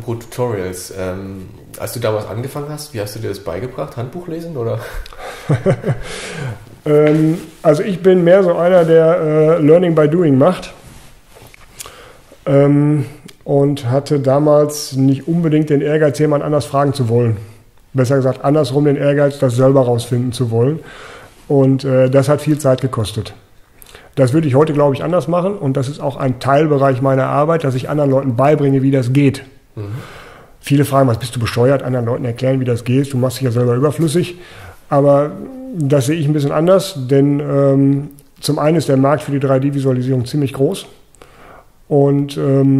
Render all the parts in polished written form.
apropos Tutorials, als du damals angefangen hast, wie hast du dir das beigebracht? Handbuch lesen oder? Also ich bin mehr so einer, der Learning by Doing macht. Und hatte damals nicht unbedingt den Ehrgeiz, jemand anders fragen zu wollen. Besser gesagt, andersrum den Ehrgeiz, das selber rausfinden zu wollen. Und das hat viel Zeit gekostet. Das würde ich heute, glaube ich, anders machen. Und das ist auch ein Teilbereich meiner Arbeit, dass ich anderen Leuten beibringe, wie das geht. Mhm. Viele fragen, was bist du bescheuert? Anderen Leuten erklären, wie das geht. Du machst dich ja selber überflüssig. Aber das sehe ich ein bisschen anders, denn zum einen ist der Markt für die 3D-Visualisierung ziemlich groß. Und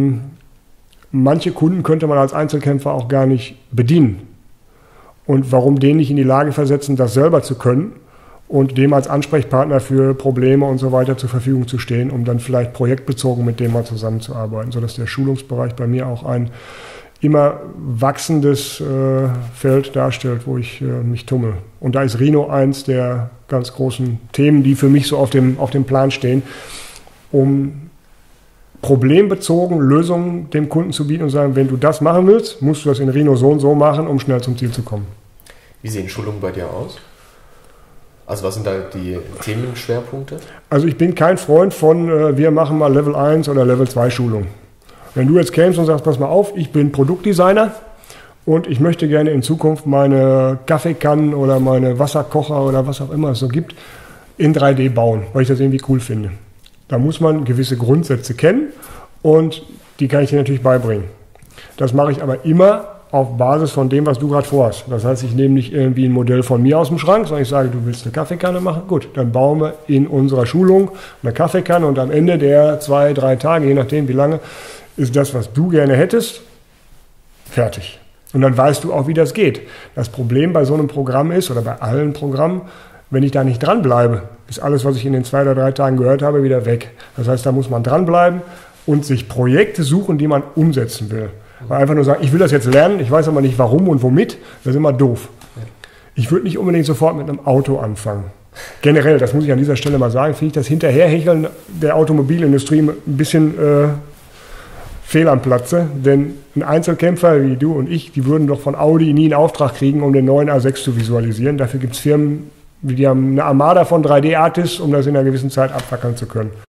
manche Kunden könnte man als Einzelkämpfer auch gar nicht bedienen. Und warum den nicht in die Lage versetzen, das selber zu können und dem als Ansprechpartner für Probleme und so weiter zur Verfügung zu stehen, um dann vielleicht projektbezogen mit dem mal zusammenzuarbeiten, sodass der Schulungsbereich bei mir auch ein immer wachsendes Feld darstellt, wo ich mich tummel. Und da ist Rhino eins der ganz großen Themen, die für mich so auf dem Plan stehen, um problembezogen Lösungen dem Kunden zu bieten und sagen, wenn du das machen willst, musst du das in Rhino so und so machen, um schnell zum Ziel zu kommen. Wie sehen Schulungen bei dir aus? Also was sind da die Themenschwerpunkte? Also ich bin kein Freund von, wir machen mal Level 1 oder Level 2 Schulung. Wenn du jetzt kämst und sagst, pass mal auf, ich bin Produktdesigner und ich möchte gerne in Zukunft meine Kaffeekannen oder meine Wasserkocher oder was auch immer es so gibt, in 3D bauen, weil ich das irgendwie cool finde. Da muss man gewisse Grundsätze kennen und die kann ich dir natürlich beibringen. Das mache ich aber immer auf Basis von dem, was du gerade vorhast. Das heißt, ich nehme nicht irgendwie ein Modell von mir aus dem Schrank, sondern ich sage, du willst eine Kaffeekanne machen? Gut, dann bauen wir in unserer Schulung eine Kaffeekanne und am Ende der 2-3 Tage, je nachdem wie lange, ist das, was du gerne hättest, fertig. Und dann weißt du auch, wie das geht. Das Problem bei so einem Programm ist, oder bei allen Programmen, wenn ich da nicht dranbleibe, ist alles, was ich in den 2 oder 3 Tagen gehört habe, wieder weg. Das heißt, da muss man dranbleiben und sich Projekte suchen, die man umsetzen will. Weil einfach nur sagen, ich will das jetzt lernen, ich weiß aber nicht warum und womit, das ist immer doof. Ich würde nicht unbedingt sofort mit einem Auto anfangen. Generell, das muss ich an dieser Stelle mal sagen, finde ich das Hinterherhecheln der Automobilindustrie ein bisschen fehl am Platze. Denn ein Einzelkämpfer wie du und ich, die würden doch von Audi nie einen Auftrag kriegen, um den neuen A6 zu visualisieren. Dafür gibt es Firmen, die haben eine Armada von 3D-Artists, um das in einer gewissen Zeit abfackeln zu können.